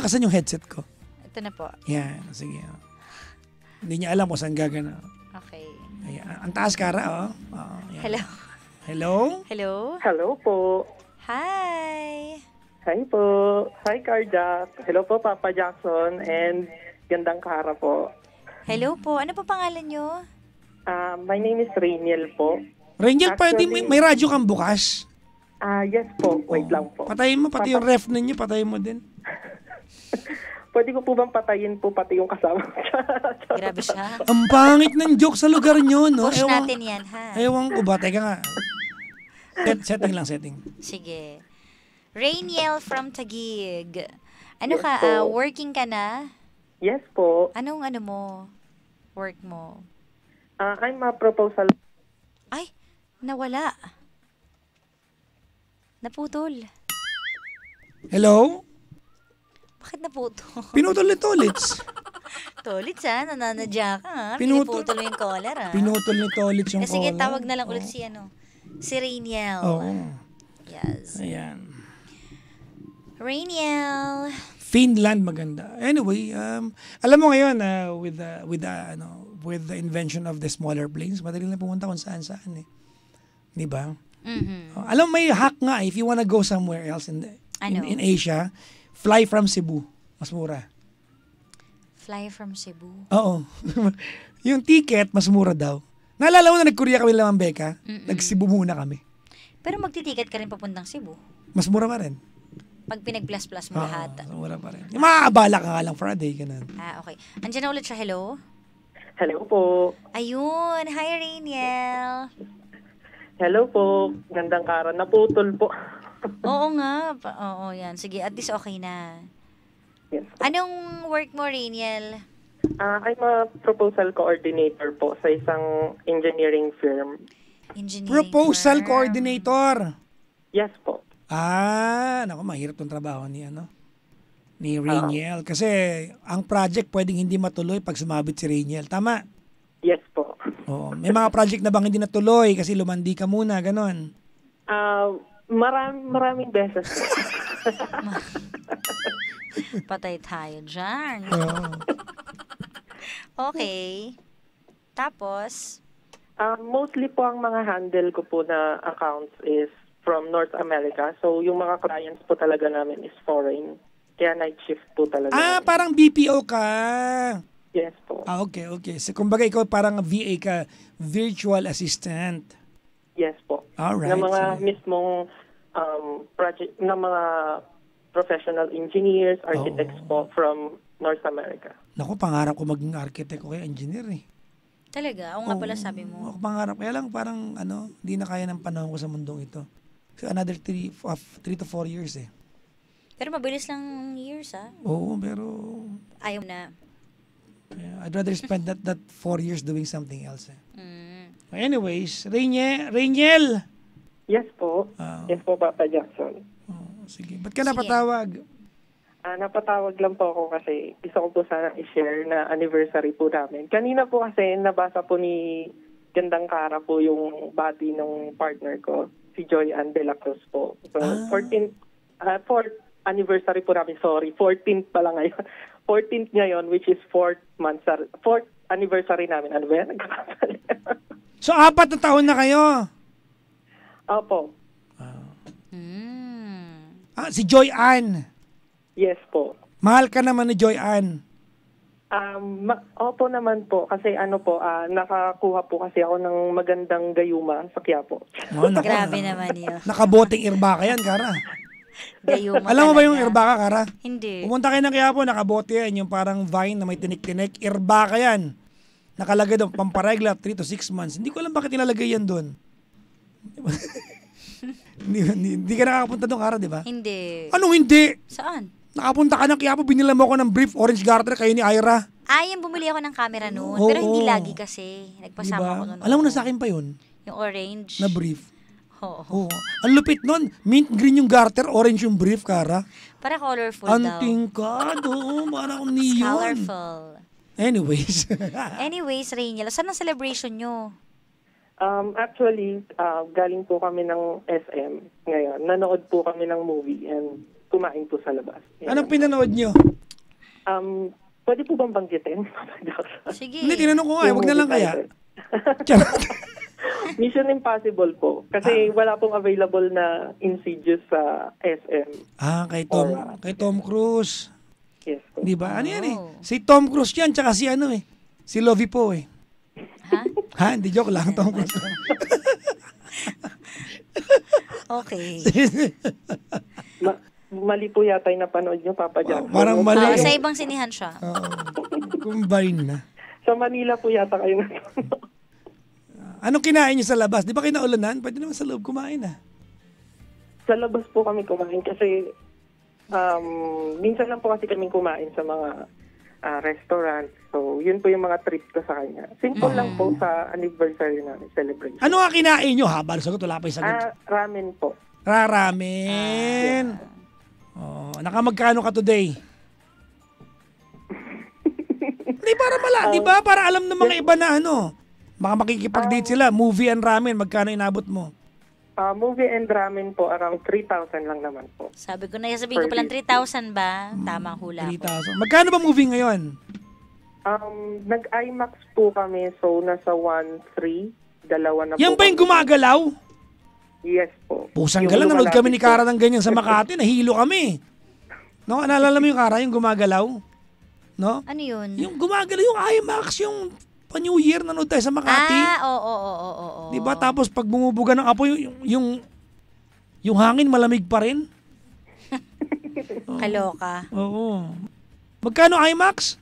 Asan yung headset ko? Ito na po. Yan, sige. Hindi niya alam kung saan gagana. Okay. Ayan. Ang taas, Kara, oh. Yan. Hello? Hello? Hello? Hello po. Hi! Hi po. Hi, Carjack. Hello po, Papa Jackson. And gandang Kara po. Hello po. Ano po pangalan nyo? My name is Rainiel po. Rangel, pwede Actually, may radyo kang bukas. Yes po. Wait lang po. Patayin mo, pati yung ref ninyo, patayin mo din. Pwede ko po bang patayin po pati yung kasama? Grabe siya. Ang pangit ng joke sa lugar nyo, no? Push natin yan, ha? Ewan ko ba? Teka nga. Setting lang, setting. Sige. Rainiel from Taguig. Ano Yes ka? po. Working ka na? Yes po. Anong ano mo? Work mo? I'm a proposal. Ay, nawala. Naputol. Hello? Bakit naputol? Pinutol ni Tolits. Tolits ha, nananadya ka ha. Pinutol- Pinuputol mo yung collar ha. Pinutol ni Tolits yung Sige, caller. tawag na lang ulit si ano. Si Rainiel. Oo. Yes. Ayan. Rainiel. Finland maganda. Anyway, alam mo ngayon with the invention of the smaller planes, madali na pumunta kung saan-saan eh. 'Di ba? Mhm. Alam mo may hack nga if you wanna go somewhere else in Asia, fly from Cebu. Mas mura. Fly from Cebu. Oo. Yung ticket mas mura daw. Naalala mo na nag-Korea kami lamang Beka? Nag-Cebu muna kami. Pero magtitiket ka rin papuntang Cebu. Mas mura pa rin. Pag pinag-plus-plus mo lahat. Mas mura pa rin. Yung maaabala ka nga lang for a day. Ganun. Okay. Andiyan na ulit siya. Hello? Hello po. Ayun. Hi, Rainiel. Hello po. Gandang Kara. Naputol po. Oo nga. Oo, yan. Sige, at least okay na. Yes. Anong work mo, Rainiel? I'm a proposal coordinator po sa isang engineering firm. Engineering Proposal firm. coordinator. Yes po. Naku, mahirap tong trabaho ni Rainiel. Kasi ang project pwedeng hindi matuloy pag sumabit si Rainiel. Tama? Yes po. Oo. May mga project na bang hindi natuloy kasi lumandi ka muna, ganon. Maraming beses po. Patay tayo dyan. Oo. Okay. Tapos, Mostly po ang mga handle ko po na accounts is from North America. So yung mga clients po talaga namin is foreign. Kaya night shift po talaga. Parang BPO ka. Yes po. Okay. So, kumbaga ikaw parang VA ka, virtual assistant. Yes po. Alright. Na mga Sige. mismong project, na mga professional engineers, architects po from North America. Naku, pangarap ko maging architect o kaya engineer eh. talaga? Oo nga pala sabi mo. Ako pangarap. Kaya lang parang hindi na kaya ng panahon ko sa mundong ito. So another 3 to 4 years eh. Pero mabilis lang years ha? Oo, pero Ayaw na. I'd rather spend that 4 years doing something else eh. Mm. Anyways, Rainiel! Yes po. Yes po, Papa Jackson. Sige. Ba't ka napatawag? Napatawag lang po ako kasi gusto ko po sana i-share na anniversary po namin. Kanina po kasi nabasa po ni Gandang Kara po yung bati ng partner ko, si Joy Ann de la Cruz po. So, 4th anniversary po namin, 14th pa lang ngayon. 14th ngayon, which is 4th anniversary namin. Ano ba yan? So, 4 na taon na kayo? Opo. Si Joy Ann. Yes po. Mahal ka naman ni Joy Ann. Opo naman po. Kasi nakakuha po kasi ako ng magandang gayuma sa Quiapo. Grabe naman yun. Nakaboting irbaka yan, Kara. Gayuma Alam mo ba talaga. yung irbaka, Kara? Hindi. Pumunta kayo ng Quiapo, nakabote yan. Yung parang vine na may tinik-tinik. Irbaka yan. Nakalagay doon, pamparegla, 3 to 6 months. Hindi ko alam bakit nilalagay yan doon. Hindi ka nakakapunta doon, Kara, di ba? Hindi. Anong hindi? Saan? Nakapunta ka ng Quiapo, binila mo ako ng brief orange garter kayo ni Ira. Yung bumili ako ng camera noon. Oo, Pero hindi oo. lagi kasi. Nagpasama Diba? ko noon. Alam mo na sa akin pa yun, Yung orange. na brief. Oo. Oo. Ang lupit nun, mint green yung garter, orange yung brief, Kara. Para colorful Ang daw. tingkad, oo, parang akong It's neon. colorful. Anyways. Anyways, Rainiel, saan ang celebration nyo? Actually, galing po kami ng SM ngayon. Nanood po kami ng movie and kumain po sa labas. Anong pinanood nyo? Pwede po bang banggitin? Sige. Hindi, tinanong ko nga, wag na lang kaya. Mission Impossible po. Kasi wala pong available na Insidious sa SM. Kay Tom Cruise. Yes po. Di ba? Ano yan eh? Oh. Si Tom Cruise yan, tsaka si ano eh. Si Lovie po eh. Ha? Ha? Hindi, joke lang, Tom Cruise. Okay. Mali po yata yung napanood nyo, Papa Jack. Parang mali. Sa ibang sinihan siya. Combine na. Sa Manila po yata kayo napanood. Anong kinain niyo sa labas? Di ba kinaulanan? Pwede naman sa loob kumain ah. Sa labas po kami kumain kasi minsan lang po kasi kami kumain sa mga restaurant. So, yun po yung mga trips ko sa kanya. Simple lang po sa anniversary namin, celebration. Ano nga kinain niyo? Habang sagot, wala pa yung sagot. Ramen po. Ramen. Oh, nakamagkano ka today? Di ba? Para alam ng mga iba na ano. Baka makikipag-date sila. Movie and ramen. Magkano inabot mo? Movie and ramen po, around 3,000 lang naman po. Sabi ko na, sabihin ko palang 3,000 ba? Tamang hula ko. 3,000. Magkano ba movie ngayon? Nag-IMAX po kami, so nasa 1,300. Dalawa na Yan po. ba yung gumagalaw? Yes po. Pusang Yung gala, nanood kami ni lumalapit Kara ng ganyan sa Makati. Nahilo kami. No, naalala mo yung Kara, yung gumagalaw? No? Ano yun? Yung gumagalaw, yung IMAX, yung pa-New Year, nanood tayo sa Makati. Oo. Diba? Tapos pag bumubuga ng apoy, yung hangin malamig pa rin. Kaloka. Oo. Magkano IMAX?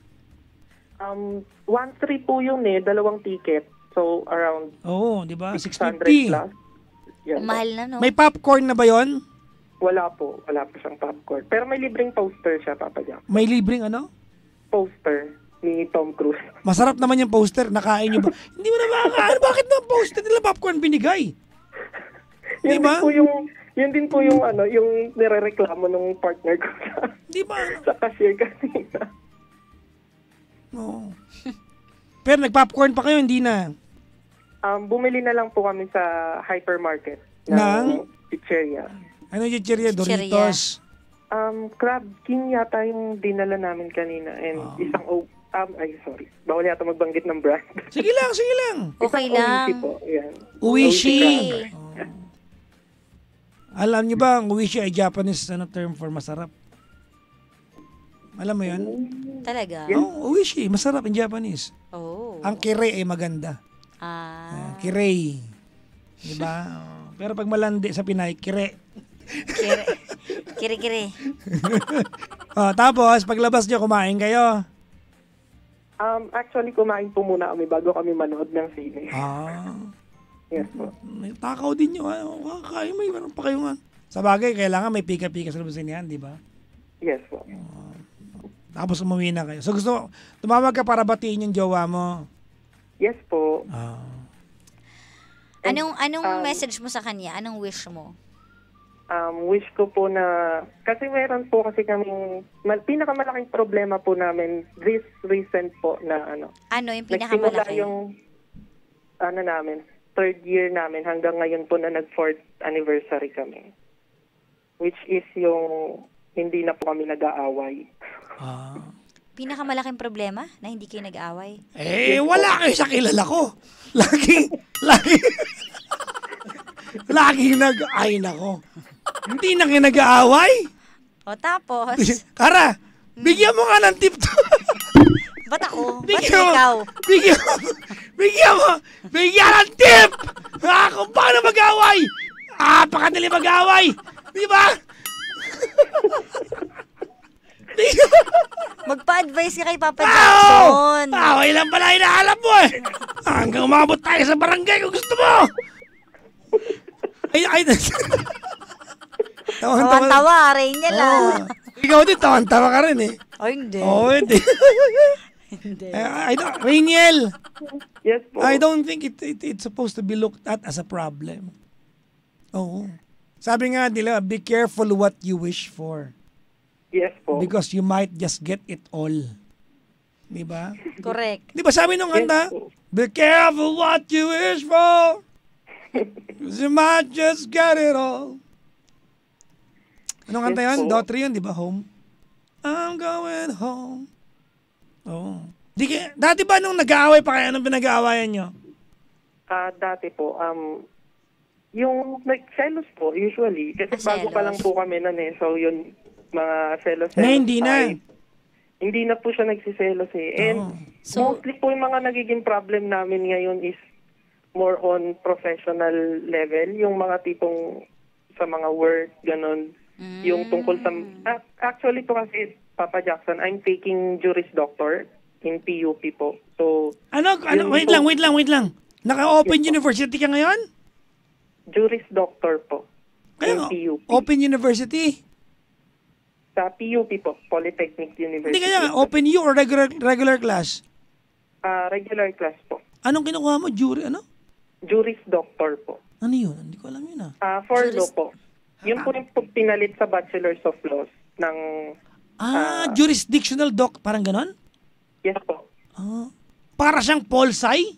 1,300 po yun eh, dalawang ticket. So, around Oo, di ba? 600 650. plus. Yan po. Mahal na, no? May popcorn na ba yon? Wala po siyang popcorn. Pero may libreng poster siya, Papa Jack. May libreng ano? Poster ni Tom Cruise. Masarap naman yung poster. Nakain nyo ba? Hindi mo na makakain. Bakit na poster nila popcorn binigay? Di ba? Yun din po yung yung nirereklamo ng partner ko Di ba? sa cashier kanina. Oo. Pero nag-popcorn pa kayo, hindi na. Bumili na lang po kami sa hypermarket ng pizzeria. Ano yung chichirya? Chichirya. Doritos. Crab King yata yung dinala namin kanina and isang sorry. Bawal yata magbanggit ng brand. Sige lang. Okay Isang lang. Oishi po, yan. Uwishi. crab. Alam niyo ba, ang uwishi ay Japanese term for masarap? Alam mo yun? Talaga? Oh, uwishi. Masarap in Japanese. Oh. Ang kire ay maganda. Kirei. Diba? Pero pag malandi sa Pinay, kire. Kiri. Tapos, paglabas nyo, kumain kayo. Actually, kumain po muna kami bago kami manood ng sine. Yes po. May takaw din nyo. Kakain, may meron pa kayo nga. Sa bagay, kailangan may pika-pika sa lubusin yan, di ba? Yes po. Tapos umuwi na kayo. So gusto, tumawag ka para batiin yung jowa mo. Yes po. Anong message mo sa kanya? Anong wish mo? Wish ko po na, kasi meron po kasi kaming, pinakamalaking problema po namin, this recent po na Ano yung nagsimula pinakamalaki? yung, namin, 3rd year namin, hanggang ngayon po na nag-4th anniversary kami. Which is yung, hindi na po kami nag-aaway. Pinakamalaki problema na hindi kayo nag-away? Wala kayo sa kilala ko. Laging ay nako. Hindi na kayo nag-aaway? O tapos, Kara, bigyan mo nga ng tip to. ba't ako? Ba't Bigyan mo. ikaw? Bigyan ng tip! Kung paano mag-aaway? Pakadali mag-aaway! Di ba? Magpa-advise ka kay Papa Jackson. Away lang pala hinahanap mo eh. Hanggang umabot tayo sa barangay kung gusto mo. Tawa-tawa, rin niya lang. Ikaw din, tawan-tawa ka rin eh. Hindi. Hindi. Rainiel, Yes po. I don't think it's supposed to be looked at as a problem. Oo. Sabi nga nila, be careful what you wish for. Yes po. Because you might just get it all. Di ba? Correct. Di ba sabi nung kanta? po. Be careful what you wish for. Because you might just get it all. Anong kanta Yes yun? po. Daughtry yun, di ba? Home. I'm going home. Oo. Dati ba nung nag-aaway pa kayo, anong pinag-aawayan nyo? Dati po, yung selos po, usually, kasi bago pa lang po kami nun eh. So, yun, mga selos. Hindi na. Hindi na po siya nagsiselos eh. And mostly po yung mga nagiging problem namin ngayon is more on professional level. Yung mga tipong sa mga work, ganun. Yung tungkol sa... actually po kasi, Papa Jackson, I'm taking Juris Doctor in PUP po. So... Wait lang. Naka-Open University ka ngayon? Juris Doctor po. Kaya in PUP. Open University? Sa PUP po, Polytechnic University. Hindi kaya Open U or regular class? Regular class po. Anong kinukuha mo? Juris Doctor po. Ano yun? Hindi ko alam yun For law po. Yun po yung pinalit sa Bachelor's of Laws ng... jurisdictional parang ganon? Yes po. Para siyang Polsai?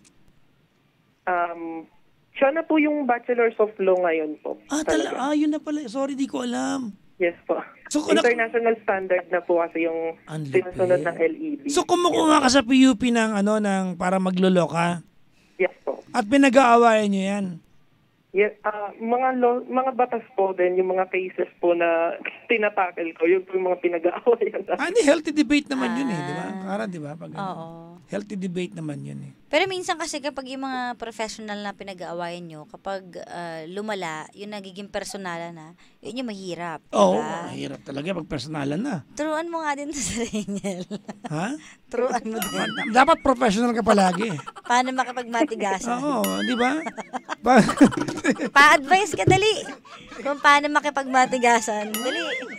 Siya na po yung Bachelor's of Law ngayon po. Yun na pala. Sorry, di ko alam. Yes po. So, international standard na po kasi yung sinusunod ng LEB. So kumukuha ka sa PUP ng para maglolo ka? Yes po. At pinag-aawayan nyo yan? Yes, mga batas po din, yung mga cases po na tinatakil ko, yung mga pinag-aawayan. Hindi, healthy debate naman yun eh, di ba? Para di ba? Oo. Healthy debate naman yun eh. Pero minsan kasi kapag yung mga professional na pinag-aawayan nyo, kapag lumala, yung nagiging personalan na, yun yung mahirap. Oo, diba? mahirap talaga pag personalan na. Turuan mo nga din sa Rachel. Ha? Turuan mo din. Dapat professional ka palagi. Paano makipagmatigasan? Oo, di ba? Pa-advise ka, dali. Kung paano makipagmatigasan. Dali.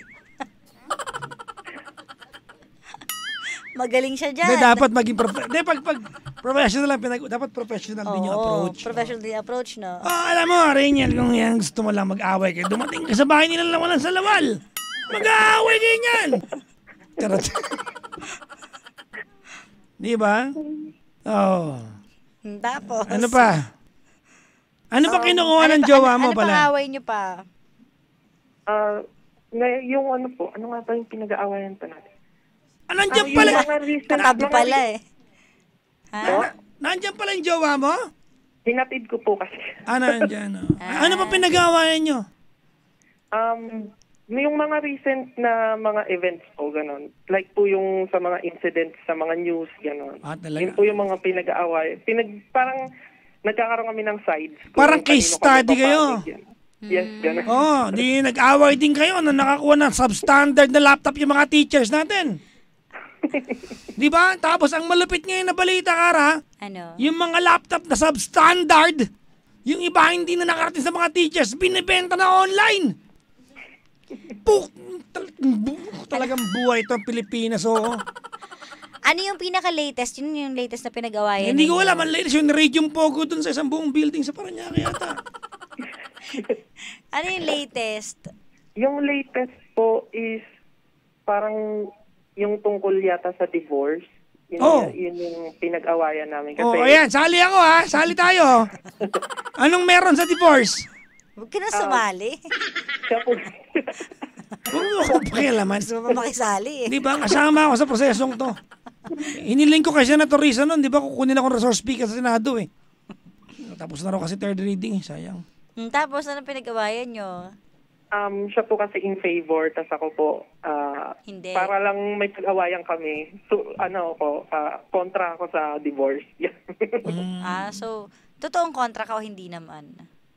Magaling siya dyan. Dapat maging pag professional lang dapat professional din yung approach. Professional din yung approach, no? Alam mo, Rachel, kung yan gusto mo lang mag-away kayo, dumating ka sa bahay nila lang walang sa lawal. Mag-aaway kayo niyan. Charot. Di ba? Oo. Tapos? Ano pa? Ano pa kinukuha ng jowa mo pala? Ano pa away niyo pa? Yung ano nga ba yung pinag-aawayan pa natin? Nandiyan pala. Katabi pala eh. Ha? Nandiyan pala yung jowa mo? Hinatid ko po kasi. Nandiyan. Ano pa pinag-aawayan nyo? Yung mga recent na mga events po, gano'n. Like po yung sa mga incidents, sa mga news, gano'n. Talaga? Yun po yung mga pinag-aaway. Parang nagkakaroon kami ng sides. Parang case study kayo. Yes, gano'n. Di nag-away din kayo na nakakuha ng substandard na laptop yung mga teachers natin. Di ba? Tapos ang malupit ngayon na balita, Kara, yung mga laptop na substandard, yung iba hindi na nakarating sa mga teachers, binibenta na online. Talagang buhay ito ang Pilipinas, oo. Ano yung pinaka-latest? Yun yung latest na pinag-awayan? Hindi ko alam. Ang latest yung Radium Pogo dun sa isang buong building sa Parañaque yata. Ano yung latest? Yung latest po is parang yung tungkol yata sa divorce. Yun yung pinag-awayan namin. Kasi, ayan. Sali ako ha. Sali tayo. Anong meron sa divorce? Huwag ka na sumali. Siya po. Huwag mo akong pakialaman. Gusto mo pa makisali eh. Di ba? Kasama ako sa prosesong to. Hiniling ko kay Senator Risa nun. Di ba kukunin akong resource speaker sa Senado eh. Tapos na raw kasi third reading eh. Sayang. Tapos ano pinag-awayan nyo? Siya po kasi in favor, tas ako po, hindi. Para lang may pag-awayan kami. So, kontra ako sa divorce. So, totoong kontra ka o hindi naman?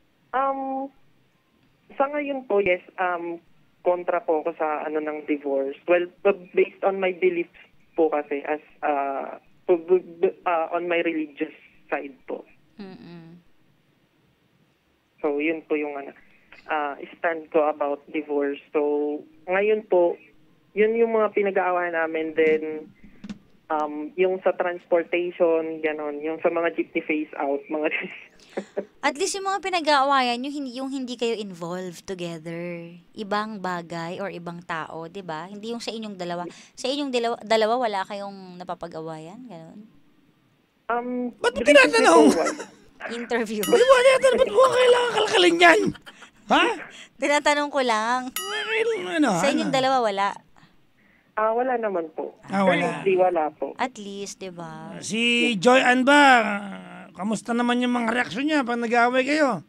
Sa ngayon po, yes, kontra po ako sa ng divorce. Well, based on my beliefs po kasi as on my religious side po. So, yun po yung stand ko about divorce. So, ngayon po, yun yung mga pinag-aawayan namin. Then, yung sa transportation, ganon. Yung sa mga jeepney phase out, mga At least yung mga pinag-aawayan, yung hindi kayo involved together. Ibang bagay or ibang tao, di ba? Hindi yung sa inyong dalawa. Sa inyong dalawa, wala kayong napapag-awayan? Ganon? Ba't mo tinatanong? Interview. Ba't mo kailangan kalkalin yan? Ha? Tinatanong ko lang. Sa inyong dalawa, wala. Wala naman po. Wala. Currently, wala po. At least, di ba? Si Joy Ann ba, kamusta naman yung mga reaksyon niya pag nag-aaway kayo?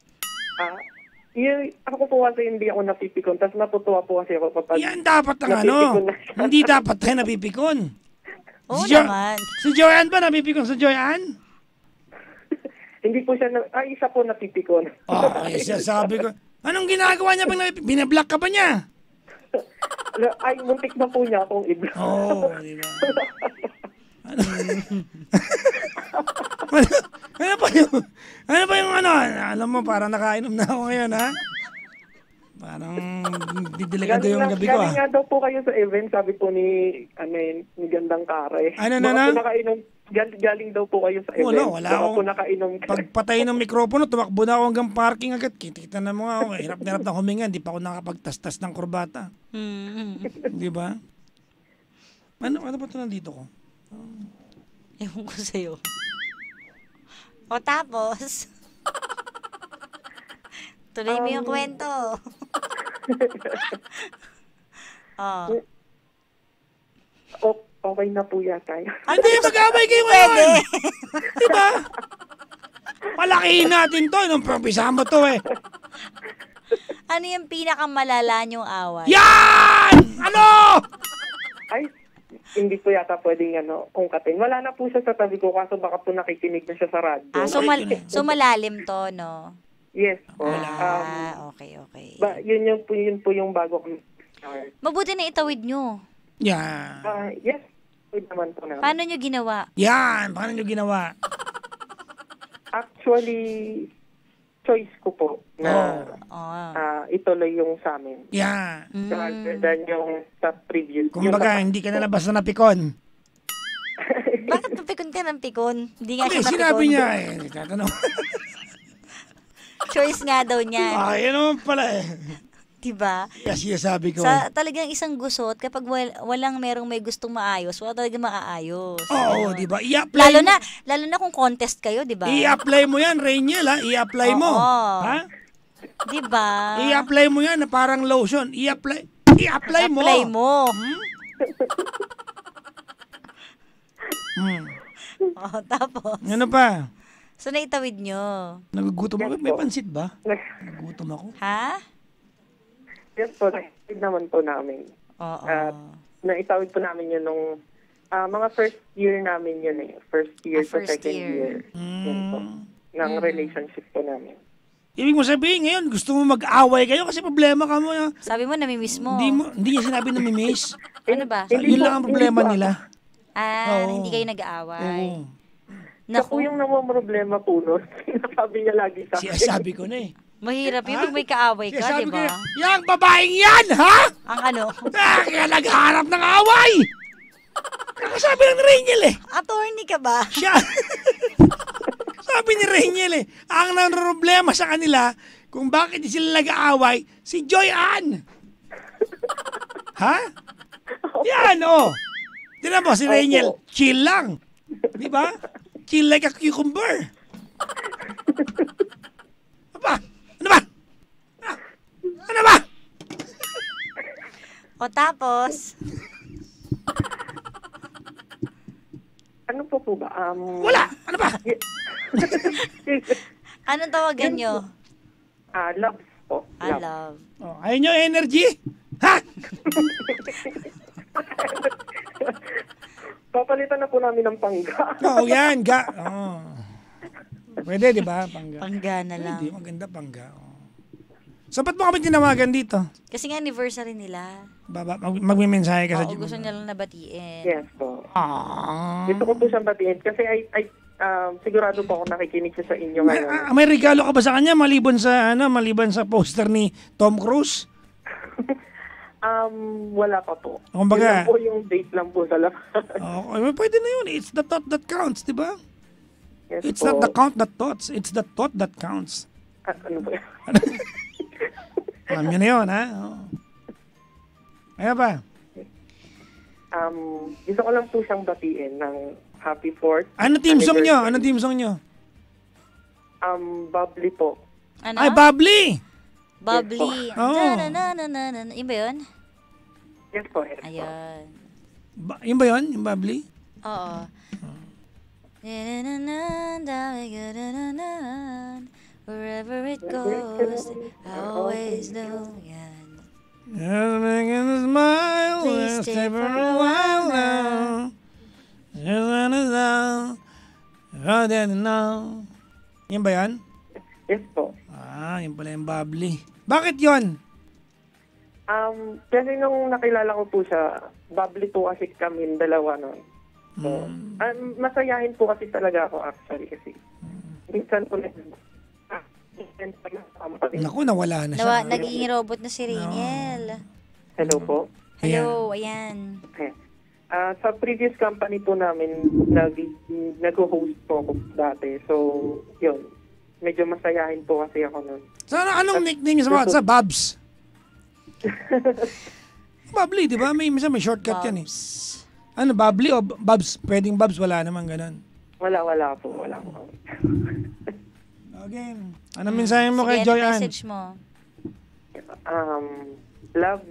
Ako po kasi hindi ako napipikon. Tapos natutuwa po kasi ako kapag... Yan dapat ang napipikon na siya. Hindi dapat tayo napipikon. Oo Si Jo- naman. Si Joy Ann ba napipikon sa Joy Ann? Hindi po siya... isa po napipikon. Sabi ko. Anong ginagawa niya pag binablock ka ba niya? Muntik na po niya akong i-block. Di ba? Ano pa yung alam mo, parang nakainom na ako ngayon, ha? Parang didelikado yung gabi ko, Galing nga daw po kayo sa event, sabi po ni Gandang Kara, eh. Galing daw po kayo sa event. Wala Baka akong po nakainom ka. pagpatay ng mikropono, tumakbo na ako hanggang parking agad. Kita na mo nga ako, hirap na hirap na huminga, hindi pa ako nakapagtastas ng kurbata. Di ba? Ano ba ito nandito ko? Ewan ko sa'yo. O tapos, tuloy mo yung kwento. Okay na po yata yun. Hindi, mag-away kayo ngayon. Di ba? Palakihin natin to. Nung pampisahan mo to, eh. Ano yung pinakamalala niyong away? Yan! Ano? Ay, hindi po yata pwedeng ungkatin. Wala na po siya sa tabi ko kaso baka po nakikinig na siya sa radyo. So malalim to, no? Yes po. Okay. Yun po yung bago kong start. Mabuti na itawid nyo. Yan. Yes. Wait naman po namin. Paano nyo ginawa? Yan. Paano nyo ginawa? Actually, choice ko po na ituloy yung sa amin. Yan. Rather than yung sa previous. Kumbaga, hindi ka nalabas na napikon. Bakit napikon ka ng pikon? Hindi nga siya napikon. Sinabi niya eh. Tatanong. Choice nga daw niya. Yan naman pala eh. Diba? Kasi sabi ko. Sa talagang isang gusot, kapag walang merong may gustong maayos, wala talagang maaayos. Oo, diba? I-apply lalo na kung contest kayo, diba? I-apply mo yan, Rainiel, ha? I-apply mo. Ha? Diba? I-apply mo yan na parang lotion. I-apply mo. Apply mo. Tapos? Ano pa? So, naitawid nyo? Nagugutom ako. May pansit ba? Nagugutom ako. Ha? Yes po, naitawid naman po namin. Oo. Naitawid po namin yun nung mga first year namin yun eh. First year to second year. Yun po. Ng relationship po namin. Ibig mo sabihin ngayon, gusto mo mag-away kayo kasi problema ka mo. Sabi mo, namimiss mo. Hindi niya sinabi namimiss. Ano ba? Yun lang ang problema nila. Hindi kayo nag-aaway. Siya po yung namamroblema po nun. Sinasabi niya lagi sa akin. Sabi ko na eh. Mahirap yun pag may kaaway ka, di ba? Yang babaeng yan, ha? Ang ano? Kaya nagharap ng away! Ako sabi ng Rainiel eh. Attorney ka ba? Siya. Sabi ni Rainiel eh, ang problema sa kanila, kung bakit sila nag-aaway, si Joy Ann. Ha? Yan, oh. Tignan mo, si Rainiel, chill lang. Di ba? Chill like a cucumber. Ano ba? O tapos? Ano po ba? Wala! Ano ba? Anong tawagan nyo? Love po. Love. Oh, ayaw nyo energy? Ha? Papalitan na po namin ng pangga. Yan. Pwede, di ba? Pangga na lang. Pwede, maganda pangga. Sapat mo kami tinawagan dito? Kasi nga anniversary nila. Magmimensahe ka sa Oo, gusto niya lang nabatiin. Yes po. Gusto ko po siyang batiin kasi sigurado po ako nakikinig siya sa inyo ngayon. May regalo ka ba sa kanya maliban sa poster ni Tom Cruise? Wala pa po. Kumbaga, yun lang po yung date lang po sa lahat. Pwede na yun. It's the thought that counts, di ba? Yes, It's po. not the count that thoughts. It's the thought that counts. Ano po yan? Alam nyo na yun, ha? Ano ba? Gusto ko lang po siyang batiin ng Happy 4th. Ano team song nyo? Ano team song nyo? Bubbly po. Ano? Ay, Bubbly! Bubbly. Yes, Na. Yun ba yun? Yes po, yes po. Ayun. Yun ba yun? Yung bubbly? Oo. Wherever it goes, I always know. Yan. Just making a smile. Please Let's stay stay for for a a while now. Just wanna know. Oh, then now. Yun ba yan? Yes po. Yun pala yung bubbly. Bakit yun? Kasi nung nakilala ko po siya, bubbly po kasi kami dalawa nun. So, masayahin po kasi talaga ako actually kasi. Minsan po Naku, nawala na siya. Naging robot na si Rainiel. Hello po. Hello, ayan. Okay. Sa previous company po namin, nag-host po ako dati. So, yun. Medyo masayahin po kasi ako nun. So, anong nickname niya sa mga? Sa Babs? Bubbly, di ba? May shortcut yan eh. Ano, bubbly o Babs? Pwedeng Babs, wala naman ganun. Wala po. Okay. Ano mensahe mo kay Sige, Joy ano Ann? message mo? Love,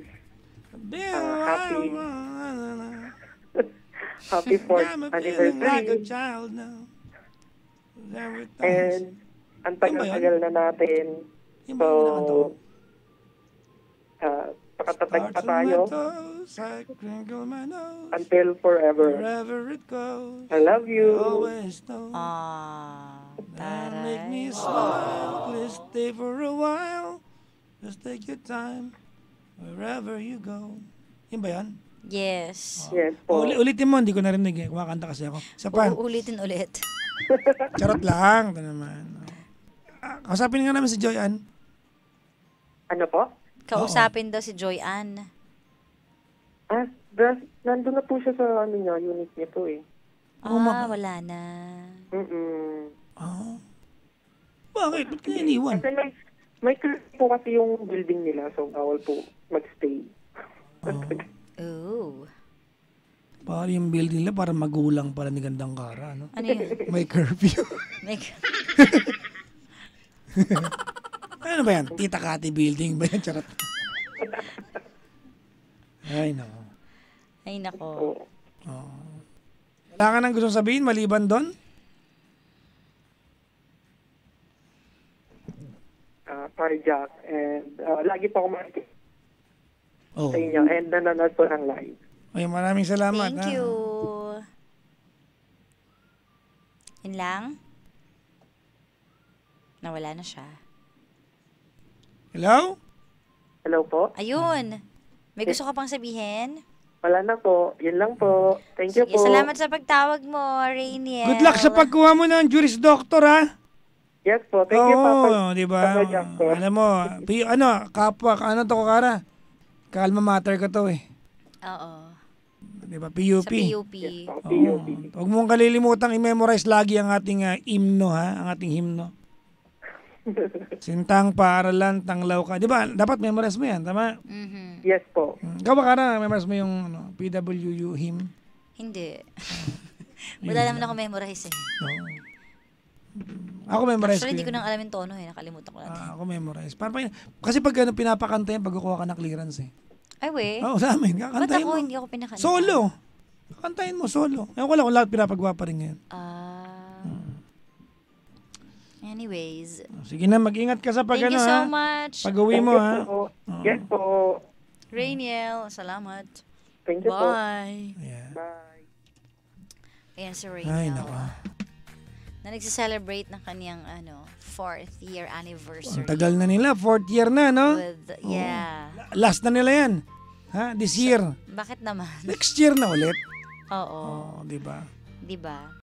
happy 4th I'm feeling like a anniversary. child now. And ang tagal-tagal na natin. Yung So, ba yung kinakanta ko? pakatatag pa Sparks on tayo my toes, I crinkle my nose. until forever. Wherever it goes, I love you. always know. Taray. Make me smile, please stay for a while. Just take your time, wherever you go. Yun ba yan? Yes. Yes po. Ulitin mo, hindi ko narinig eh. Kumakanta kasi ako. Isa pa, Uulitin ulit. charot lang. Ito naman. Kausapin nga namin si Joy Ann. Ano po? Kausapin daw si Joy Ann. Nandun na po siya sa unit niya po eh. Wala na. Bakit? Ba't kaya iniwan? Kasi may curfew po kasi yung building nila, so bawal po magstay. Oh. Para yung building nila, para magulang pala ni Gandang Kara, no? Ano yun? May curfew. Ano ba yan? Tita Kati building ba yan? Charot. Ay, no. Ay, nako. Wala ka nang gustong sabihin maliban doon? Carjack, and lagi po ako makikinig Oh. sa inyo, and nanonood po ng live. Ay, maraming salamat. Thank you. Yun lang? Nawala na siya. Hello? Hello po? Ayun. May gusto ka pang sabihin? Wala na po. Yun lang po. Thank you Sige, po. salamat sa pagtawag mo, Rainiel. Good luck sa pagkuha mo ng Juris Doctor, ha? Yes po. Thank you, Papa. Oo, di ba? Papa Jack po. Alam mo, kapwa, ano to ko, Kara? Kalma mater ko to eh. Oo. Di ba? Sa PUP. PUP. Yes po. Oo. PUP. Huwag mong kalilimutang i-memorize lagi ang ating himno, ha? Ang ating himno. Sintang paaralan, tanglaw ka. Di ba? Dapat memorize mo yan, tama? Mhm. Yes po. Ikaw ba, Kara, memorize mo yung PWU hymn? Hindi. Wala naman ako memorize eh. Oo. Ako memorize Actually, hindi ko ko yun. nang alam yung tono eh. Nakalimutan ko lang. Ako memorize. Kasi pag pinapakanta yan, pagkukuha ka ng clearance eh. Ay, we. Oo, sa amin. Ba't Kakantahin ako mo. hindi ako pinakanta? Solo. Kakantahin mo, solo. Ewan ko lang kung lahat pinapagawa pa rin ngayon. Anyways. Sige na, mag-ingat ka sa Thank you so much. Pag-uwi mo, ha? Po. Yes po. Rainiel, salamat. Thank you po. Bye. Yeah. Bye. Ayan si Ay, Rainiel. nako. Na nagse-celebrate ng kaniyang 4th year anniversary. Ang tagal na nila. 4th year na, no? Yeah. Last na nila yan. Ha? This year. Bakit naman? Next year na ulit. Oo. Oo, di ba? Di ba?